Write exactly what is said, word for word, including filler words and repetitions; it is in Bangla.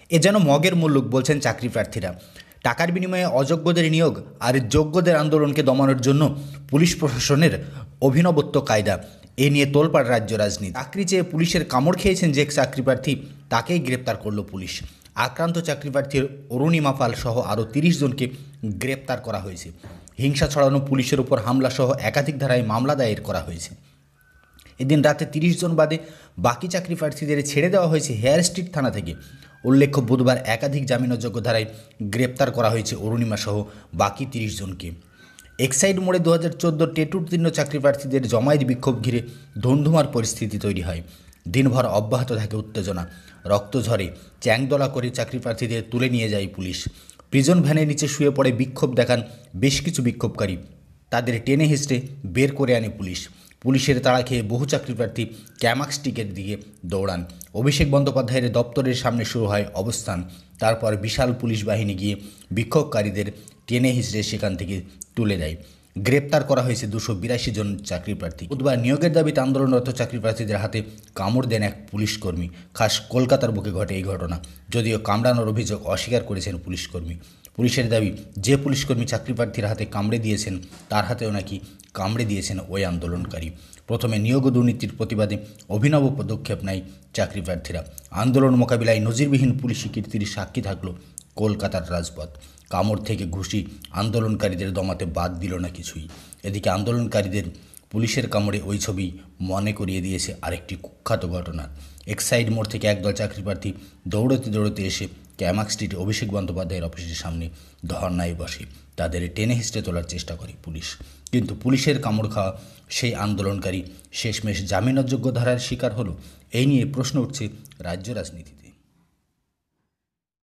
এ যেন মগের মুল্লুক, বলছেন চাকরি প্রার্থীরা। টাকার বিনিময়ে অযোগ্যদের নিয়োগ আর যোগ্যদের আন্দোলনকে দমানোর জন্য পুলিশ প্রশাসনের অভিনবত্ব কায়দা, এ নিয়ে তোলপাড় রাজ্য রাজনীতি। চাকরি চেয়ে পুলিশের কামড় খেয়েছেন যে চাকরি প্রার্থী, তাকেই গ্রেপ্তার করল পুলিশ। আক্রান্ত চাকরি প্রার্থীর অরুণিমা পাল সহ আরও তিরিশ জনকে গ্রেপ্তার করা হয়েছে। হিংসা ছড়ানো পুলিশের উপর হামলা সহ একাধিক ধারায় মামলা দায়ের করা হয়েছে। এদিন রাতে তিরিশ জন বাদে বাকি চাকরি প্রার্থীদের ছেড়ে দেওয়া হয়েছে হেয়ার স্ট্রিট থানা থেকে। উল্লেখ্য, বুধবার একাধিক জামিনযোগ্য ধারায় গ্রেপ্তার করা হয়েছে অরুণিমা সহ বাকি তিরিশ জনকে। এক্সাইড মোড়ে দু হাজার চোদ্দোর টেট উত্তীর্ণ চাকরি প্রার্থীদের জমায়েত বিক্ষোভ ঘিরে ধুন্ধুমার পরিস্থিতি তৈরি হয়। দিনভর অব্যাহত থাকে উত্তেজনা। রক্ত ঝরে, চ্যাংদোলা করে চাকরি প্রার্থীদের তুলে নিয়ে যায় পুলিশ। প্রিজন ভ্যানের নিচে শুয়ে পড়ে বিক্ষোভ দেখান বেশ কিছু বিক্ষোভকারী। তাদের টেনে হিঁচড়ে বের করে আনে পুলিশ। পুলিশের তাড়া খেয়ে বহু চাকরি প্রার্থী ক্যামাক্স টিকের দিকে দৌড়ান। অভিষেক বন্দ্যোপাধ্যায়ের দপ্তরের সামনে শুরু হয় অবস্থান। তারপর বিশাল পুলিশ বাহিনী গিয়ে বিক্ষোভকারীদের টেনে হিঁচড়ে সেখান থেকে তুলে দেয়। গ্রেপ্তার করা হয়েছে দুশো বিরাশি জন চাকরি প্রার্থী। বুধবার নিয়োগের দাবিতে আন্দোলনরত চাকরি প্রার্থীদের হাতে কামড় দেন এক পুলিশ কর্মী। খাস কলকাতার বুকে ঘটে এই ঘটনা। যদিও কামড়ানোর অভিযোগ অস্বীকার করেছেন পুলিশকর্মী। পুলিশের দাবি, যে পুলিশকর্মী চাকরি প্রার্থীর হাতে কামড়ে দিয়েছেন তার হাতেও নাকি কামড়ে দিয়েছেন ওই আন্দোলনকারী। প্রথমে নিয়োগ দুর্নীতির প্রতিবাদে অভিনব পদক্ষেপ নেয় চাকরি প্রার্থীরা। আন্দোলন মোকাবিলায় নজিরবিহীন পুলিশি কীর্তির সাক্ষী থাকল কলকাতার রাজপথ। কামড় থেকে ঘুষি আন্দোলনকারীদের দমাতে বাদ দিল না কিছুই। এদিকে আন্দোলনকারীদের পুলিশের কামড়ে ওই ছবি মনে করিয়ে দিয়েছে আরেকটি কুখ্যাত ঘটনা। এক্সাইড মোড় থেকে একদল চাকরি প্রার্থী দৌড়তে দৌড়তে এসে ক্যামাক্স স্ট্রিটে অভিষেক বন্দ্যোপাধ্যায়ের অফিসের সামনে ধর্নায় বসে। তাদের টেনে হিঁচড়ে তোলার চেষ্টা করে পুলিশ, কিন্তু পুলিশের কামড় খাওয়া সেই আন্দোলনকারী শেষমেশ জামিনযোগ্য ধারার শিকার হলো। এই নিয়ে প্রশ্ন উঠছে রাজ্য রাজনীতিতে।